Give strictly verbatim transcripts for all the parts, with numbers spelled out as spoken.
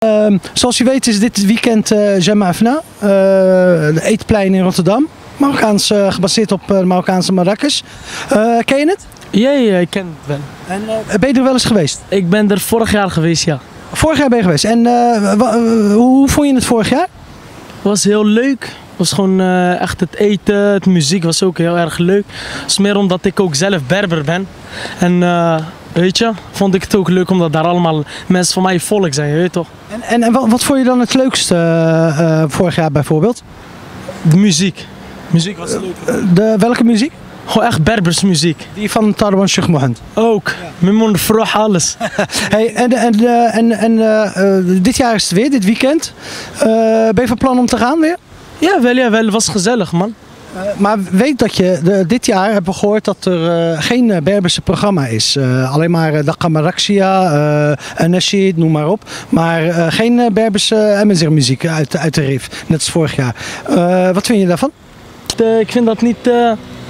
Uh, zoals u weet is dit weekend uh, Jama Fna, uh, de Eetplein in Rotterdam. Marokkaans, uh, gebaseerd op uh, Marokkaanse Marrakesh. Uh, ken je het? Ja, ja, ik ken het wel. En, uh, ben je er wel eens geweest? Ik ben er vorig jaar geweest, ja. Vorig jaar ben je geweest. En uh, hoe, hoe vond je het vorig jaar? Het was heel leuk. Het was gewoon uh, echt het eten, het muziek was ook heel erg leuk. Het is meer omdat ik ook zelf Berber ben. En uh, weet je, vond ik het ook leuk omdat daar allemaal mensen van mijn volk zijn, weet je toch? En, en, en wat, wat vond je dan het leukste uh, uh, vorig jaar bijvoorbeeld? De muziek. Muziek was leuk. Uh, de, welke muziek? Gewoon echt Berbers muziek. Die van Tarwan Sheikh Mohammed. Ook. Mimon Vroeg, alles. Hey, en en, en, en uh, uh, dit jaar is het weer, dit weekend. Uh, ben je van plan om te gaan weer? Ja, wel, ja, wel. Het was gezellig, man. Uh, maar weet dat je de, dit jaar hebt gehoord dat er uh, geen uh, Berberse programma is. Uh, alleen maar uh, Daqa Marraxia, uh, Nashid, noem maar op. Maar uh, geen uh, Berberse uh, muziek uit, uit de Rif, net als vorig jaar. Uh, wat vind je daarvan? Uh, ik vind dat niet... Uh...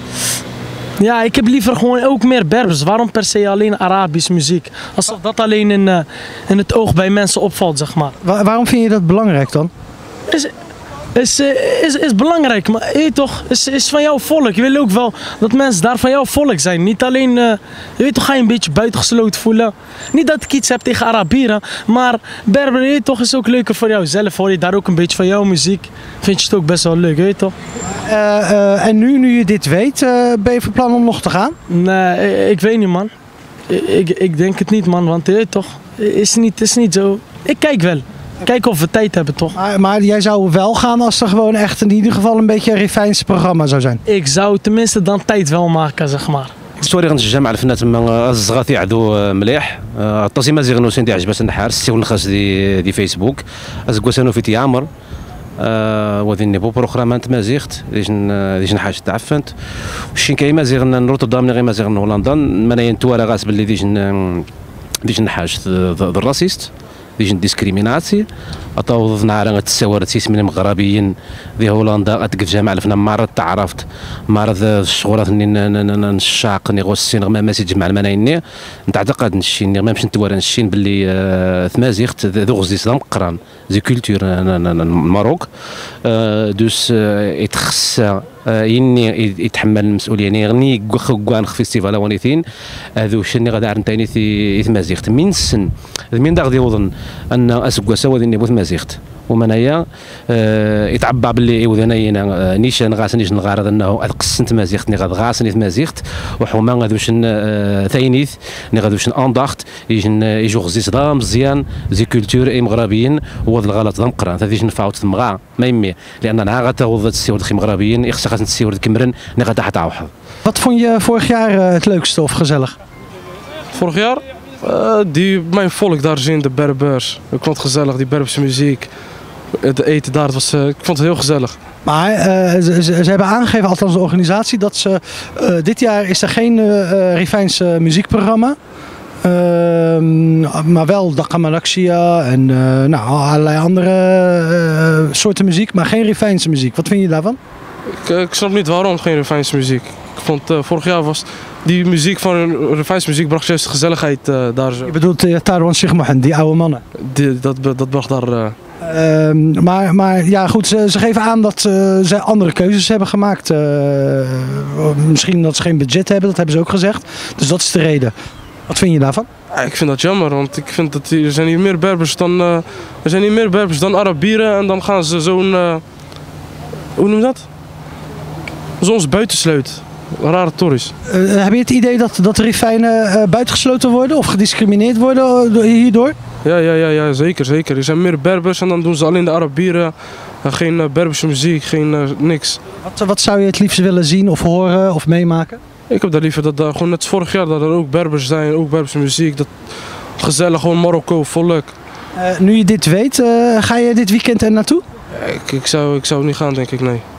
Ja, ik heb liever gewoon ook meer Berbers. Waarom per se alleen Arabische muziek? Alsof dat alleen in, uh, in het oog bij mensen opvalt, zeg maar. Wa waarom vind je dat belangrijk dan? Is, is, is, is belangrijk, maar hey, toch, is, is van jouw volk. Je wil ook wel dat mensen daar van jouw volk zijn. Niet alleen, uh, je weet toch, ga je een beetje buitengesloten voelen. Niet dat ik iets heb tegen Arabieren, maar Berber, je weet toch, is ook leuker voor jouzelf. Hoor je daar ook een beetje van jouw muziek, vind je het ook best wel leuk, weet je toch? Uh, uh, en nu, nu je dit weet, uh, ben je van plan om nog te gaan? Nee, ik, ik weet niet, man. Ik, ik denk het niet, man, want je weet toch, is niet, is niet zo. Ik kijk wel. Kijk of we tijd hebben, toch? Maar, maar jij zou wel gaan als er gewoon echt in ieder geval een beetje een Rifijns programma zou zijn? Ik zou tenminste dan tijd wel maken, zeg maar. التصوير غنتجمع الفنانات تما الصغار يعدو مليح الطاسي مازيغ نوسين دي عجبات نحار سيو الخاص دي دي فيسبوك ازكوسانو في تيامر وذي نيبو بروغرام انت مازيغت ديجن ديجن حاجه تعفنت وشين كاي مازيغ نروتردام غير مازيغ هولندا مناين توارا غاس باللي ديجن ديجن حاجه الراسيست ديجن ديسكريميناسي أطاوض نعرة تساورت سيسمين مغربيين ذي هولندا أتقف جامع الفنا مرة تعرفت مرة الشغورات نشاق نيغوسين غما ماسي جمع المنايني نتعتقد نشين ما مش نتوارا نشين باللي ثمازيغت ذو غزي صدام قران زي كولتور الماروك دوس يتخصى يني يتحمل المسؤوليه يعني غني كوان في فيستيفال وانيثين هذو شني غدا عرنتيني في ثمازيغت من السن من داغ يوضن ان اسكوا سوا ذي نبوث مازيغت ومنايا أه يتعبى باللي وذناينا نيشان غاس نيش نغارض انه قسنت مازيغت ني غاد غاس نيت مازيغت وحوما غادوشن أه ثاينيث ني غادوشن انداخت يجن يجو غزي صدام مزيان زي كولتور اي مغربيين وذ الغلط ذم قران هذه نفاوت ثمغا ما يمي لان انا غاتغوض السيور خي مغربيين يخص غاس السيور كمرن ني غادا حتى واحد. Wat vond je vorig jaar uh, het leukste of gezellig? Vorig jaar? Uh, die, mijn volk daar zien, de Berbers. Ik vond het gezellig, die Berberse muziek. Het eten daar, het was, uh, ik vond het heel gezellig. Maar uh, ze, ze, ze hebben aangegeven, althans de organisatie, dat ze uh, dit jaar is er geen uh, Rifijns uh, muziekprogramma. Uh, maar wel Daqa Marraxia en uh, nou, allerlei andere uh, soorten muziek, maar geen Rifijnse muziek. Wat vind je daarvan? Ik, uh, ik snap niet waarom geen Rifijnse muziek. Ik vond uh, vorig jaar was die muziek van Rifijnse muziek bracht juist gezelligheid uh, daar zo. Je bedoelt uh, Tarwan Sheikh Mohammed, die oude mannen? Die, dat, dat bracht daar... Uh... Uh, maar, maar ja goed, ze, ze geven aan dat uh, ze andere keuzes hebben gemaakt. Uh, misschien dat ze geen budget hebben, dat hebben ze ook gezegd. Dus dat is de reden. Wat vind je daarvan? Ja, ik vind dat jammer, want ik vind dat er zijn hier meer Berbers dan, uh, er zijn hier meer Berbers dan Arabieren en dan gaan ze zo'n, uh, hoe noem je dat? Zo'n buitensluit. Rare tories. Uh, heb je het idee dat, dat de Rifijnen uh, buitengesloten worden of gediscrimineerd worden hierdoor? Ja, ja, ja, ja, zeker, zeker. Er zijn meer Berbers en dan doen ze alleen de Arabieren. Uh, geen uh, Berberse muziek, geen uh, niks. Wat, wat zou je het liefst willen zien of horen of meemaken? Ik heb daar liever dat daar gewoon net als vorig jaar dat er ook Berbers zijn, ook Berberse muziek. Dat gezellig, gewoon Marokko, volk. Uh, nu je dit weet, uh, ga je dit weekend er naartoe? Ja, ik, ik, zou, ik zou niet gaan, denk ik, nee.